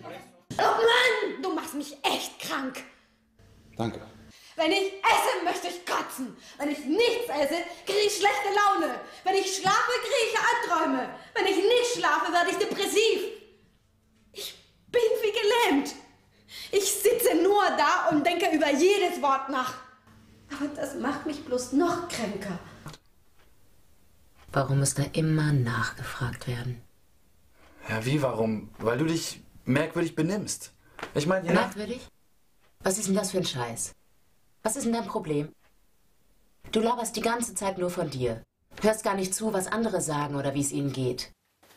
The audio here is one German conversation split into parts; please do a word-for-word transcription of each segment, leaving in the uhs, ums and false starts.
Oh Mann, du machst mich echt krank. Danke. Wenn ich esse, möchte ich kotzen. Wenn ich nichts esse, kriege ich schlechte Laune. Wenn ich schlafe, kriege ich Albträume. Wenn ich nicht schlafe, werde ich depressiv. Ich bin wie gelähmt. Ich sitze nur da und denke über jedes Wort nach. Aber das macht mich bloß noch kränker. Warum muss da immer nachgefragt werden? Ja, wie, warum? Weil du dich merkwürdig benimmst. Ich meine, ja... Merkwürdig? Was ist denn das für ein Scheiß? Was ist denn dein Problem? Du laberst die ganze Zeit nur von dir. Hörst gar nicht zu, was andere sagen oder wie es ihnen geht.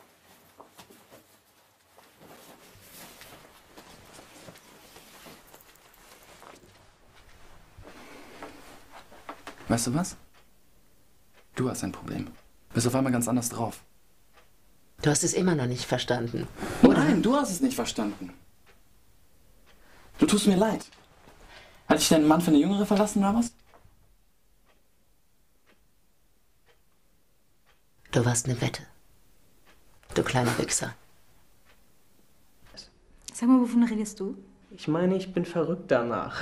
Weißt du was? Du hast ein Problem. Bist auf einmal ganz anders drauf. Du hast es immer noch nicht verstanden, oder? Nein, du hast es nicht verstanden. Du tust mir leid. Hat dich dein Mann für eine Jüngere verlassen oder was? Du warst eine Wette. Du kleiner Wichser. Sag mal, wovon redest du? Ich meine, ich bin verrückt danach.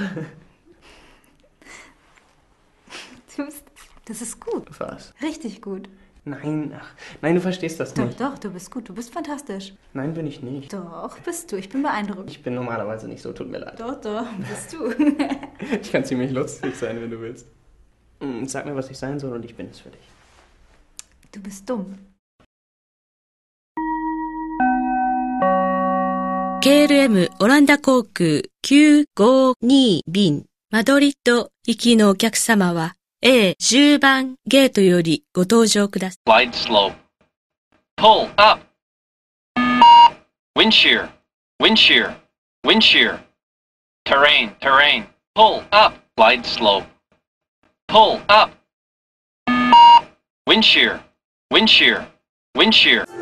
Du bist, das ist gut. Was? Richtig gut. Nein, ach, nein, du verstehst das Doch, nicht. doch, du bist gut. Du bist fantastisch. Nein, bin ich nicht. Doch, bist du. Ich bin beeindruckt. Ich bin normalerweise nicht so, tut mir leid. Doch, doch, bist du. Ich kann ziemlich lustig sein, wenn du willst. Hm, Sag mir, was ich sein soll und ich bin es für dich. Du bist dumm. ケーエルエム オランダ航空きゅうごに便マドリッド行きのお客様は エーじゅう 番ゲートよりご搭乗ください。 Slide slope. Pull up. Wind shear. Wind shear. Wind shear. Terrain. Terrain. Pull up. Slide slope. Pull up. Wind shear. Wind shear. Wind shear.